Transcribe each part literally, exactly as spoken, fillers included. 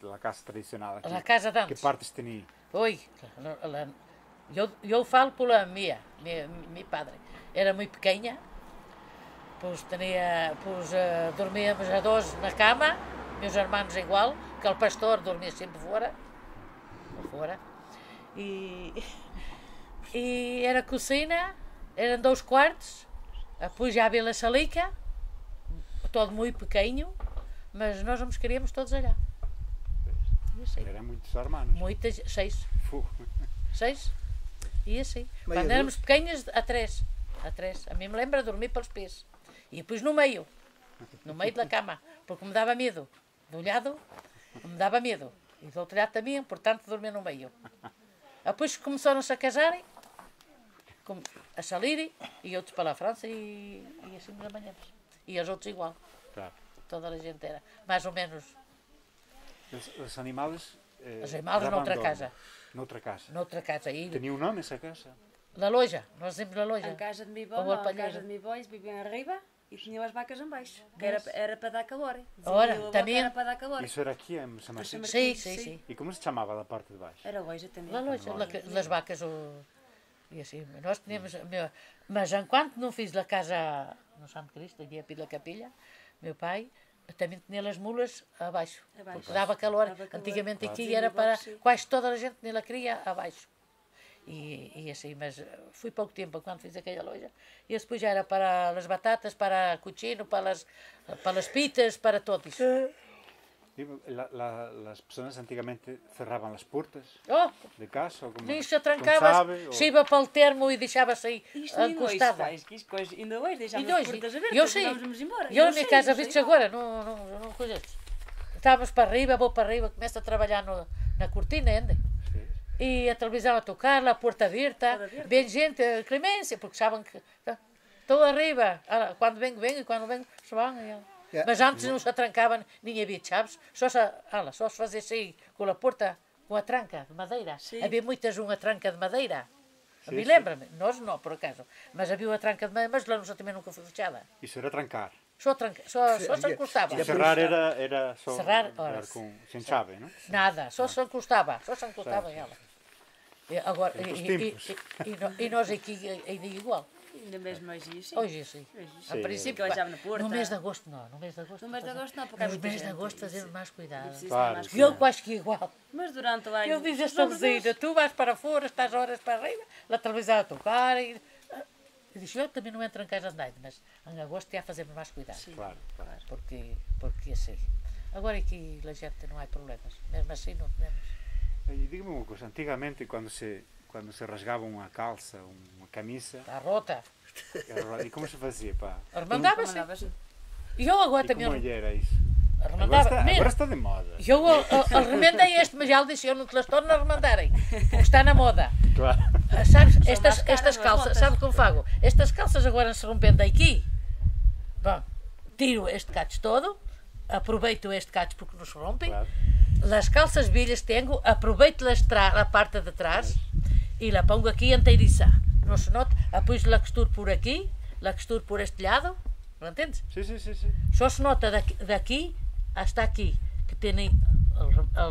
la casa tradicional aquí? La casa d'antes. Que partes tenia? Ui, la, la, yo, yo falo por la mía, mi, mi padre. Era muy pequeña, pues tenía, pues uh, dormíamos a dos na cama, meus hermanos igual, que el pastor dormia sempre fora, fora. E, e era cozinha, eram dois quartos, depois já havia a salica, todo muito pequeno, mas nós nos queríamos todos allá. Assim. Eram muitos hermanos. Muitas, seis. Fuh. Seis. E assim. Meio quando éramos pequenas, a três. A três. A mim me lembra dormir pelos pés. E depois no meio. No meio da cama. Porque me dava medo. De um lado, me dava medo. E do outro lado também, portanto, dormia no meio. Depois começaram-se a casarem, a salirem, e outros para a França, e, e assim nos amanhãs. E os outros igual. Claro. Toda a gente era. Mais ou menos. Os, os animais... Eh, os animais noutra casa. Noutra casa. Noutra casa. E... Tinha um nome essa casa? La Loja. Nós dizemos La Loja. A casa de meu avô, a casa de meu avô, eles viviam arriba e tinham as vacas em baixo. Que era, era para dar calor. Ora, também... Era para dar calor. Isso era aqui em São Martinho? Sim, sim, sim. E como se chamava a parte de baixo? Era Loja também. La Loja. Las vacas. O... E assim, nós tínhamos... Meu... Mas enquanto não fiz a casa no Santo Cristo, ali pela capilha, meu pai... Também tinha as mulas abaixo, abaixo. Porque dava calor. Dava calor. Antigamente claro. Aqui era para quase toda a gente nem la queria abaixo. E, e assim, mas fui pouco tempo quando fiz aquela loja. E depois já era para as batatas, para cochino, para as, para as pitas, para tudo isso. La, la, las personas antigamente cerravam as portas oh, de casa? Ou como, nem se trancava, se iba para o termo e deixava-se aí encostada. Ainda hoje deixava as portas abertas eu sei. Vamos embora. Eu, eu na casa, viste agora, não, não, não conheces. Estávamos para arriba, vou para arriba, começo a trabalhar no, na cortina ainda. E a televisão a tocar, a porta aberta, bem gente, clemência, porque sabem que estou arriba, quando venho, venho, e quando venho, se vão. Yeah. Mas antes não se atrancavam, nem havia chaves, só se, ala, só se fazia assim com a porta, com a tranca de madeira. Sim. Havia muitas uma tranca de madeira. Sim, me lembra-me, nós não, por acaso, mas havia uma tranca de madeira, mas lá nós também nunca foi fechada. Isso era trancar? Só, tranca, só, só se encostava. E cerrar era, era só cerrar, ora, com, sem chave, não? Nada, só se encostava, só se encostava certo. Ela. E, agora, e, e, e, e, e nós aqui ainda igual. Ainda mesmo hoje sim. Hoje sim. A princípio, na porta. No mês de agosto não, no mês de agosto. No mês de agosto não, porque no mês de agosto fazemos mais cuidado. Claro, e eu quase que igual. Mas durante o ano... Eu disse a Salzina, tu vais para fora, estás horas para arriba, a televisão a tocar e... Eu disse, eu também não entro em casa de nada, mas em agosto já fazemos mais cuidado. Sim. Claro, claro. Porque, porque assim. Agora aqui a gente não há problemas, mesmo assim não temos. E diga-me uma coisa, antigamente quando se... Quando se rasgava uma calça, uma camisa... Está rota. E como se fazia, pá? Remandava-se. E eu agora e também... como era isso? Remandava. Agora está, agora está de moda. Eu, eu, eu remendei este, mas já lhe disse, eu não te las torno a remandarem, porque está na moda. Claro. Sabes, estas, estas calças, sabe como fago? Estas calças agora se rompendo aqui. Bom, tiro este cacho todo, aproveito este cacho porque não se rompe. Claro. As calças velhas tenho, aproveito a parte de trás. E la pongo aqui inteiriça. Não se nota? Depois la costuro por aqui, la costuro por este lado. Não entendes? Sim, sim, sim, sim. Só se nota daqui, daqui hasta aqui, que tem a,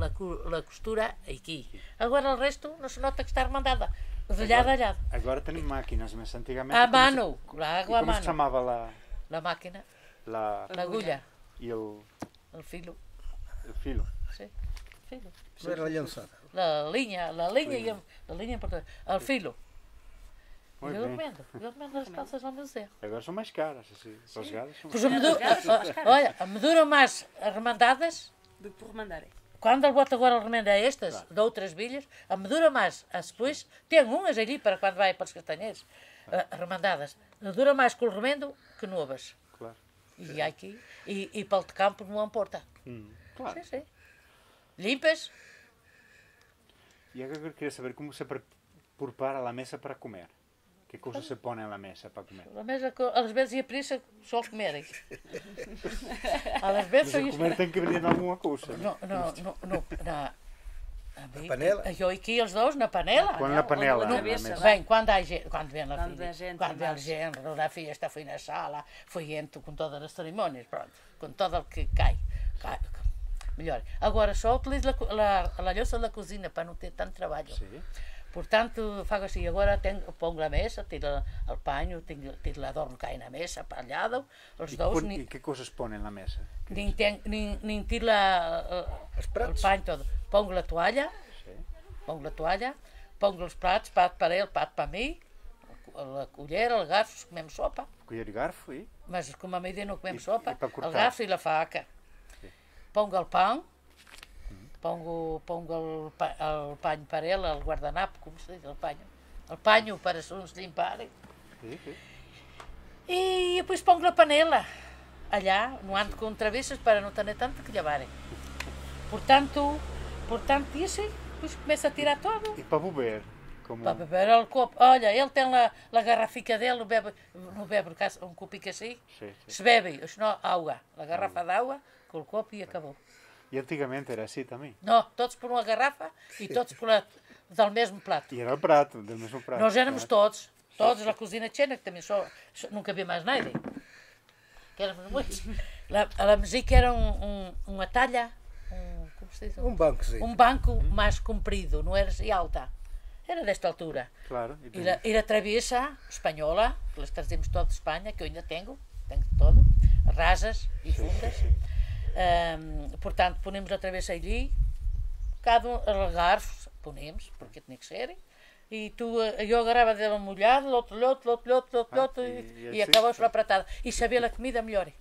a, a costura aqui. Agora o resto não se nota que está remandada. De lado a lado. Agora tem máquinas, mas antigamente... A mano. Se, la hago a como mano. se chamava la... La máquina. La... La agulha. E el... El filo. El filo. Sí. Filo. Não era a lançada. La linha, la linha e a linha importante. El filo. Eu recomendo, eu recomendo as calças ao meu Zé. Agora são mais caras, assim, rasgadas são pois mais caras. Olha, me duram mais remendadas do que por remandarem. Quando ele bota agora a remenda estas, claro. De outras bilhas, a me dura mais. A depois, tem umas ali para quando vai para os castanheiros, uh, remendadas. Me dura mais com o remendo que novas. Claro. E aqui, e, e para o de campo não importa. Hum, claro. Sim, sim. Limpas. E agora eu queria saber como se prepara a mesa para comer. Que coisas se põem na mesa para comer? A mesa, às vezes, ia por isso só comerem. Às vezes, mas a comer tem que venir alguma coisa. Não, não, não, não, na, na panela? Eu aqui eles dois na panela. Quando na panela? Não, na mesa. Vem, quando há gente, quando vem a quando filha, gente, quando vem a gente, na festa, fui na sala, fui entro com todas as cerimônias, pronto, com todo o que cai. cai melhor. Agora só utilizo a, a, a louça da cozinha para não ter tanto trabalho. Sim. Portanto, faço assim, agora tenho, pongo na mesa, tiro o panho, tiro, tiro o adorno que cai na mesa, palhado, os E, dois. por, Ni, e que coisas põem na mesa? nem, ten, nem, nem tiro la, uh, o panho todo. Pongo a toalha, Sim. pongo a toalha, pongo os pratos, prato para ele, prato para mim, a colher, o garfo, comemos sopa. Colher e garfo e? Mas como a medida não comemos E- sopa, e para o cortar? garfo e a faca. Sim. Pongo o pão, pongo, pongo o, pa, o panho para ele, o guardanapo, como se diz, o panho. O panho para uns limparem. Sim, sim. E depois pongo a panela. Allá, não ando com travessas para não ter tanto que lavarem. Portanto, portanto, e assim, depois começa a tirar todo. E para beber? Como... Para beber o copo. Olha, ele tem lá a garrafica dele, não bebe, não bebe um copico assim. Sim, sim. Se bebe, senão água. A garrafa de água, com o copo e acabou. E antigamente era assim também? Não, todos por uma garrafa e todos por a, do mesmo prato. E era o prato, do mesmo prato. Nós éramos claro. todos, todos na cozinha cheia, que também só, só nunca havia mais nada. Que éramos muitos. A, a música era um, um, uma talha, um, como se diz? Um bancozinho. Um banco mais comprido, não era assim alta. Era desta altura. Claro. E E a, e a travessa espanhola, que nós trazemos todo de Espanha, que eu ainda tenho, tenho todo, rasas e fundas. sim, sim. Um, portanto, ponemos a travessa ali, cada um, garfos, ponemos, porque tinha que ser, e tu, eu agarrava dela molhado, outro outro outro outro outro Ah, outro e- e, e e assim, acabamos tá. a pratada. E sabia a comida melhor.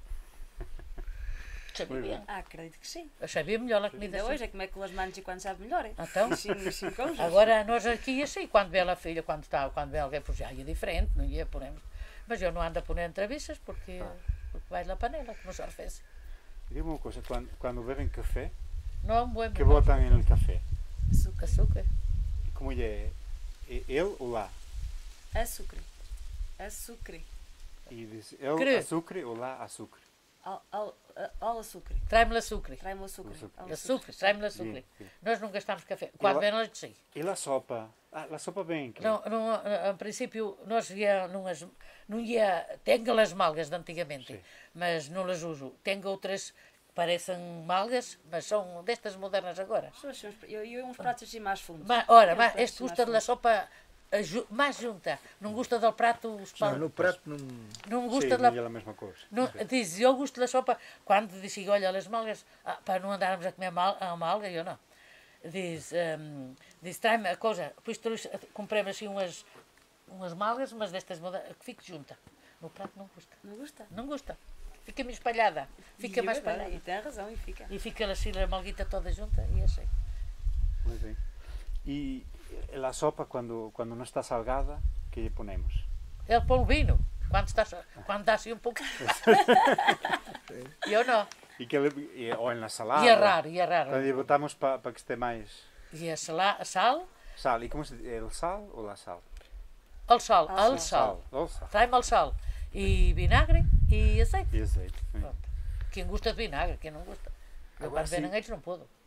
Sabia Muito bem. Ah, acredito que sim. Eu sabia melhor a comida Ainda assim. hoje é como é que as manos e quando sabe melhor. hein? Então? Sim, sim, com Agora nós aqui assim, quando vê a filha, quando está, quando vê alguém, pois já ia diferente, não ia por mas eu não ando a pôr em travessas porque, porque vai na panela, que não se arrefece. Diga uma coisa, quando, quando bebem café, Não é um bom que botam no café? Açúcar. açúcar. E como é? É ele ou lá? Açúcar. Açúcar. E diz ele Cru. açúcar ou lá açúcar? Al, al, al açúcar. Trai-me açúcar. Trai-me o açúcar. Açúcar. Al Açúcar, trai-me açúcar. Sim, sim. Nós não gastamos café. Quando ela- vem nós sim. E lá sopa? Ah, lá sopa bem. que- Não, não, em princípio, nós ia, não, as, não ia, tenho as malgas de antigamente, Sim. mas não as uso. Tenho outras que parecem malgas, mas são destas modernas agora. São assim uns- Eu, eu uns pratos assim mais fundos. Mas, ora, Uns mas pratos este mais gosta da fundos. sopa a ju- mais junta. Não gosta do prato, os pão. Não, no prato não. Não Sim, gosta não da... é a mesma coisa. Não, diz, eu gosto da sopa. Quando disse, olha, as malgas, ah, para não andarmos a comer mal, a malga, eu não. Diz, um, diz trai-me a coisa. Depois trouxe, comprei assim umas, umas malgas, mas destas modernas, que fique junta. No prato não gosta. Não gosta? Não gosta. Fica-me espalhada. Fica E mais é verdade, espalhada. E tem razão, e fica. E fica assim a malguita toda junta e assim. Muito bem. E a sopa, quando, quando não está salgada, que lhe ponemos? Ele põe o vinho. Quando, está, quando dá assim um pouco. Eu não. E que ele, e, ou na salada. E é raro, e é Então raro. lhe botamos para pa que esteja mais E a sala, a sal, sal. E como se diz? El sal ou la sal? al sal, Al al sal. sal. O sal. Trai-me al sal. E vinagre e azeite. E azeite. Sim. Pronto. Quem gosta de vinagre, quem não gosta. Eu Agora quando sim. vêm eles não puedo.